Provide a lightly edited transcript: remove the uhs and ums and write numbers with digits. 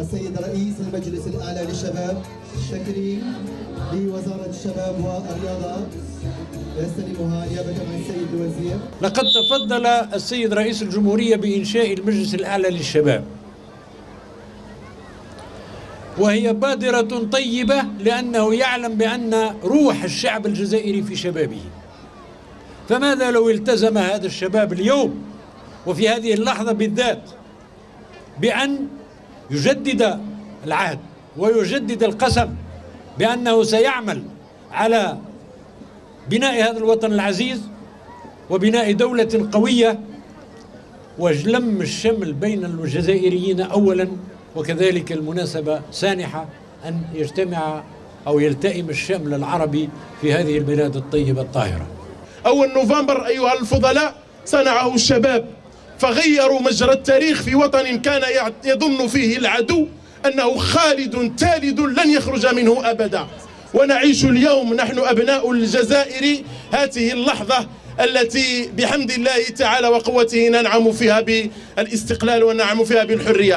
السيد رئيس المجلس الأعلى للشباب التكريم لوزارة الشباب والرياضة يستلمها نيابة عن السيد الوزير. لقد تفضل السيد رئيس الجمهورية بإنشاء المجلس الأعلى للشباب، وهي بادرة طيبة لأنه يعلم بأن روح الشعب الجزائري في شبابه. فماذا لو التزم هذا الشباب اليوم وفي هذه اللحظة بالذات بأن يجدد العهد ويجدد القسم بأنه سيعمل على بناء هذا الوطن العزيز وبناء دولة قوية وجلم الشمل بين الجزائريين أولا، وكذلك المناسبة سانحة أن يجتمع أو يلتئم الشمل العربي في هذه البلاد الطيبة الطاهرة. أول نوفمبر أيها الفضلاء صنعه الشباب، فغيروا مجرى التاريخ في وطن كان يظن فيه العدو أنه خالد تالد لن يخرج منه أبدا. ونعيش اليوم نحن أبناء الجزائر هذه اللحظة التي بحمد الله تعالى وقوته ننعم فيها بالاستقلال وننعم فيها بالحرية.